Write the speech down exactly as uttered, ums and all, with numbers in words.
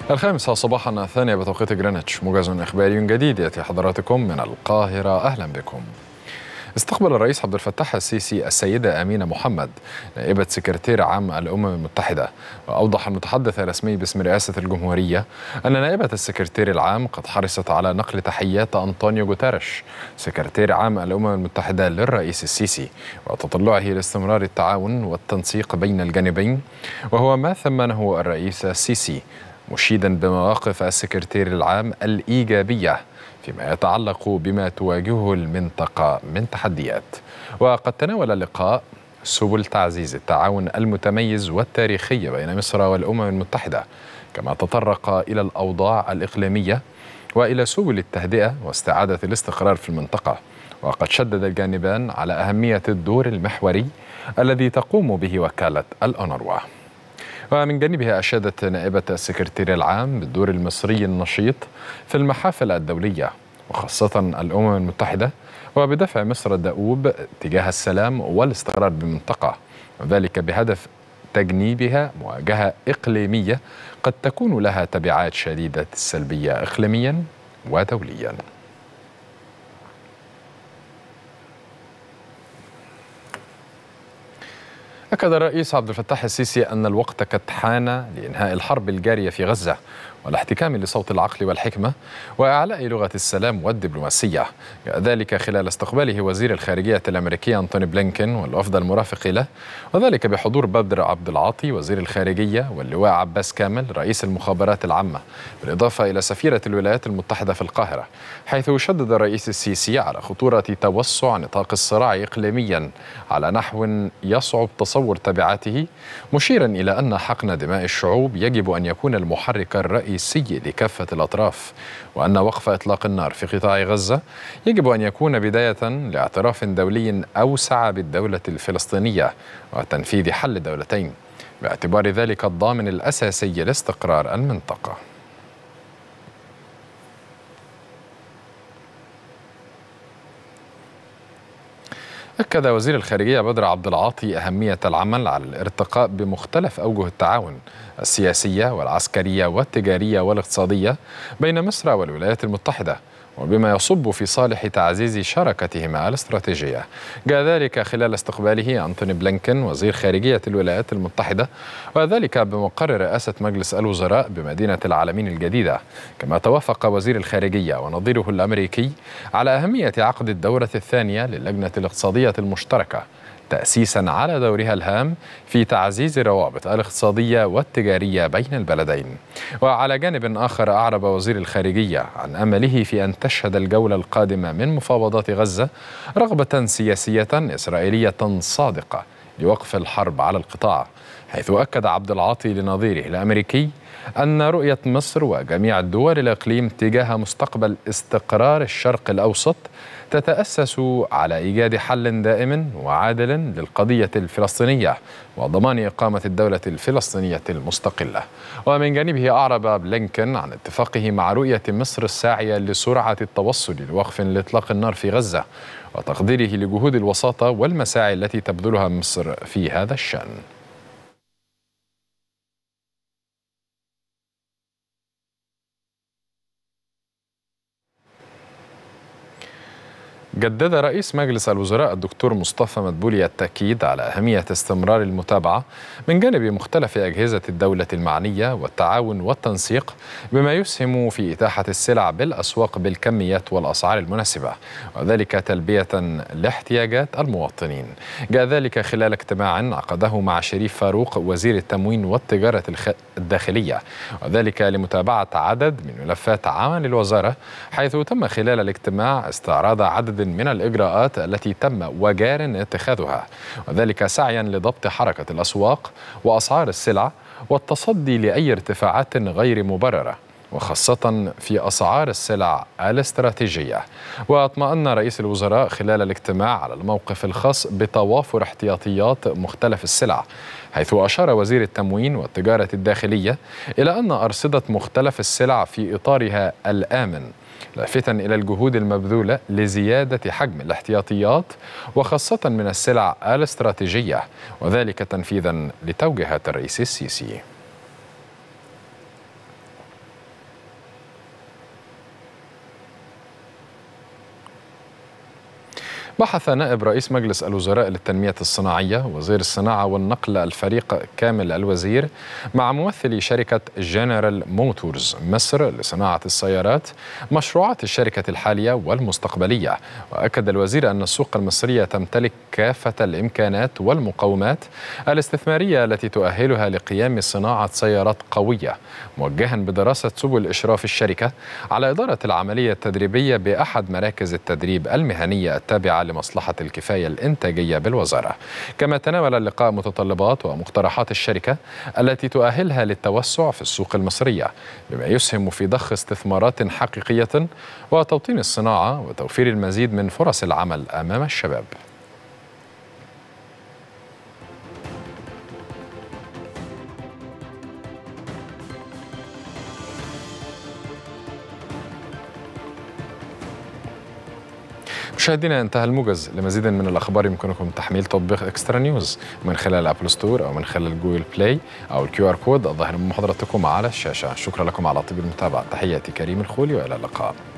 الخامسة صباحا الثانية بتوقيت جرينتش، موجز إخباري جديد يأتي حضراتكم من القاهرة. أهلا بكم. استقبل الرئيس عبد الفتاح السيسي السيدة أمينة محمد نائبة سكرتير عام الأمم المتحدة. وأوضح المتحدث الرسمي باسم رئاسة الجمهورية أن نائبة السكرتير العام قد حرصت على نقل تحيات أنطونيو غوتيريش سكرتير عام الأمم المتحدة للرئيس السيسي، وتطلعه لاستمرار التعاون والتنسيق بين الجانبين، وهو ما ثمنه الرئيس السيسي، مشيدا بمواقف السكرتير العام الإيجابية فيما يتعلق بما تواجهه المنطقة من تحديات. وقد تناول اللقاء سبل تعزيز التعاون المتميز والتاريخي بين مصر والأمم المتحدة، كما تطرق إلى الأوضاع الإقليمية وإلى سبل التهدئة واستعادة الاستقرار في المنطقة. وقد شدد الجانبان على أهمية الدور المحوري الذي تقوم به وكالة الأونروا. ومن جانبها أشادت نائبة السكرتير العام بالدور المصري النشيط في المحافل الدولية وخاصة الأمم المتحدة، وبدفع مصر الدؤوب تجاه السلام والاستقرار بالمنطقة، وذلك بهدف تجنيبها مواجهة إقليمية قد تكون لها تبعات شديدة السلبية إقليميا ودوليا. أكد الرئيس عبد الفتاح السيسي أن الوقت قد حان لإنهاء الحرب الجارية في غزة والاحتكام لصوت العقل والحكمة وإعلاء لغة السلام والدبلوماسية، ذلك خلال استقباله وزير الخارجية الأمريكي أنتوني بلينكن والوفد المرافق له، وذلك بحضور بدر عبد العاطي وزير الخارجية واللواء عباس كامل رئيس المخابرات العامة، بالإضافة إلى سفيرة الولايات المتحدة في القاهرة، حيث شدد الرئيس السيسي على خطورة توسع نطاق الصراع إقليميا على نحو يصعب تصور تبعاته، مشيرا إلى أن حقن دماء الشعوب يجب أن يكون المحرك الرئيسي لكافة الأطراف، وأن وقف إطلاق النار في قطاع غزة يجب أن يكون بداية لاعتراف دولي أوسع بالدولة الفلسطينية وتنفيذ حل الدولتين، باعتبار ذلك الضامن الأساسي لاستقرار المنطقة. أكد وزير الخارجية بدر عبد العاطي أهمية العمل على الارتقاء بمختلف أوجه التعاون السياسية والعسكرية والتجارية والاقتصادية بين مصر والولايات المتحدة، وبما يصب في صالح تعزيز شراكتهما الاستراتيجية. جاء ذلك خلال استقباله أنتوني بلينكن وزير خارجية الولايات المتحدة، وذلك بمقر رئاسة مجلس الوزراء بمدينة العالمين الجديدة. كما توافق وزير الخارجية ونظيره الأمريكي على أهمية عقد الدورة الثانية للجنة الاقتصادية المشتركة، تأسيسا على دورها الهام في تعزيز الروابط الاقتصادية والتجارية بين البلدين. وعلى جانب آخر أعرب وزير الخارجية عن أمله في أن تشهد الجولة القادمة من مفاوضات غزة رغبة سياسية إسرائيلية صادقة لوقف الحرب على القطاع، حيث أكد عبد العاطي لنظيره الأمريكي أن رؤية مصر وجميع الدول الإقليم تجاه مستقبل استقرار الشرق الأوسط تتأسس على إيجاد حل دائم وعادل للقضية الفلسطينية وضمان إقامة الدولة الفلسطينية المستقلة. ومن جانبه أعرب بلينكن عن اتفاقه مع رؤية مصر الساعية لسرعة التوصل لوقف لإطلاق النار في غزة، وتقديره لجهود الوساطة والمساعي التي تبذلها مصر في هذا الشأن. جدد رئيس مجلس الوزراء الدكتور مصطفى مدبولي التأكيد على أهمية استمرار المتابعة من جانب مختلف أجهزة الدولة المعنية والتعاون والتنسيق بما يسهم في إتاحة السلع بالأسواق بالكميات والأسعار المناسبة، وذلك تلبية لاحتياجات المواطنين. جاء ذلك خلال اجتماع عقده مع شريف فاروق وزير التموين والتجارة الداخلية، وذلك لمتابعة عدد من ملفات عمل الوزارة، حيث تم خلال الاجتماع استعراض عدد من الإجراءات التي تم وجار اتخاذها، وذلك سعيا لضبط حركة الأسواق وأسعار السلع والتصدي لأي ارتفاعات غير مبررة، وخاصة في أسعار السلع الاستراتيجية. واطمأن رئيس الوزراء خلال الاجتماع على الموقف الخاص بتوافر احتياطيات مختلف السلع، حيث أشار وزير التموين والتجارة الداخلية إلى أن أرصدة مختلف السلع في إطارها الآمن، لافتا إلى الجهود المبذولة لزيادة حجم الاحتياطيات وخاصة من السلع الاستراتيجية، وذلك تنفيذا لتوجيهات الرئيس السيسي. بحث نائب رئيس مجلس الوزراء للتنمية الصناعية وزير الصناعة والنقل الفريق كامل الوزير مع ممثلي شركة جنرال موتورز مصر لصناعة السيارات مشروعات الشركة الحالية والمستقبلية. وأكد الوزير أن السوق المصرية تمتلك كافة الإمكانات والمقومات الاستثمارية التي تؤهلها لقيام صناعة سيارات قوية، موجها بدراسة سبل إشراف الشركة على إدارة العملية التدريبية بأحد مراكز التدريب المهنية التابعة لمصلحة الكفاية الإنتاجية بالوزارة. كما تناول اللقاء متطلبات ومقترحات الشركة التي تؤهلها للتوسع في السوق المصرية، بما يسهم في ضخ استثمارات حقيقية وتوطين الصناعة وتوفير المزيد من فرص العمل أمام الشباب. مشاهدينا، انتهى الموجز. لمزيد من الأخبار يمكنكم تحميل تطبيق إكسترا نيوز من خلال أبل ستور أو من خلال جوجل بلاي أو الكيو آر كود الظاهر من محاضرتكم على الشاشة. شكرا لكم على طيب المتابعة. تحياتي كريم الخولي وإلى اللقاء.